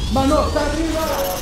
¡Manos arriba!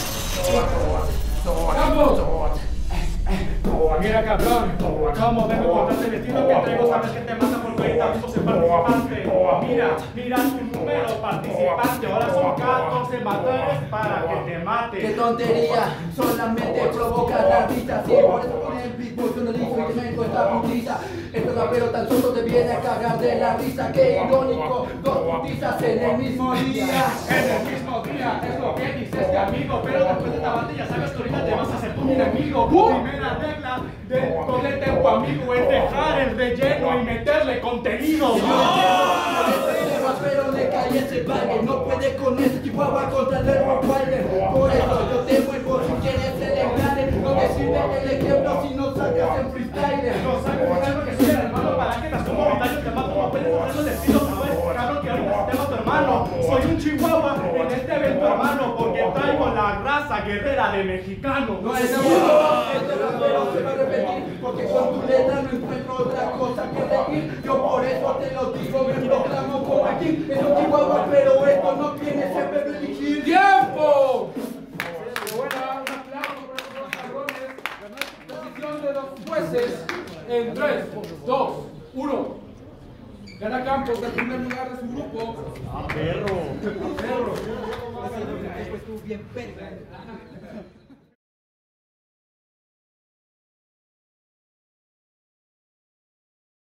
¡Vamos! Mira, cabrón, cómo vengo con este vestido que traigo, sabes que te mata porque ahorita mismo se participante. Mira tu número, participante, ahora son 14 matones para que te mate. ¡Qué tontería! Solamente provoca la risa. Sí, por eso con el beat yo no digo y te meto esta putiza. Este rapero tan solo te viene a cagar de la risa. ¡Qué irónico! Dos putizas en el mismo día. En el mismo día, es lo que dices de amigo, pero después de esta batalla sabes que ahorita te vas a hacer tu enemigo. Primera regla de todo el tiempo amigo es dejar el relleno y meterle contenido. Pero le cae ese baile, no puede con ese chihuahua contra el Rottweiler. Por eso yo te vuelvo si quieres celebrar. No te sirve el ejemplo si no sacas en freestyle. No sabes algo que soy el hermano para que las como vitales te mato, no puedes hacerlo de estilo, sabes, cabrón, que ahorita te mato hermano. Soy un chihuahua en este evento hermano, porque traigo la raza guerrera de mexicano. No es cierto, este rapero se va a repetir, porque con tu letra no encuentro otra cosa que reír. Yo por eso te lo digo, me proclamo como aquí. Es un chihuahua, pero esto no tiene siempre elegir. ¡Tiempo! Buena, un aplauso para los cabrones. Decisión de los jueces en 3, 2, 1. Gana Campos del primer lugar de su grupo. ¡Ah, perro! ¡Perro! Estuvo bien, perro.